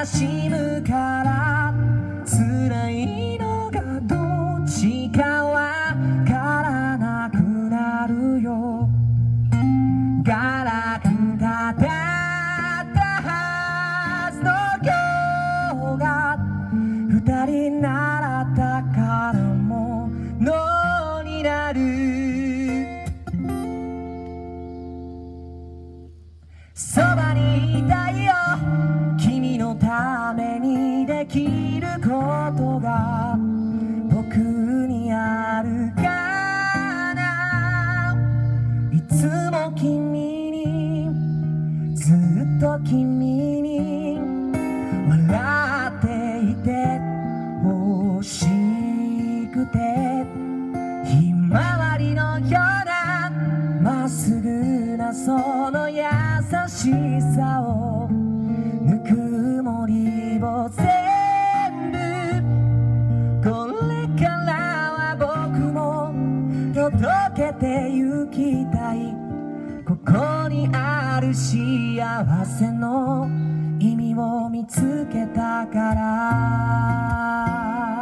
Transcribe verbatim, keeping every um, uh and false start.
しむから辛いのがどっちかわからなくなるよ。ガラクタだったはずの今日が二人習ったからものになる。そばにいたいよ君のためにできることが僕にあるかな。いつも君にずっと君に笑っていて欲しくてひまわりのようなまっすぐなその優しさをぬくもりを全部これからは僕も届けてゆきたい。ここにある幸せの意味を見つけたから。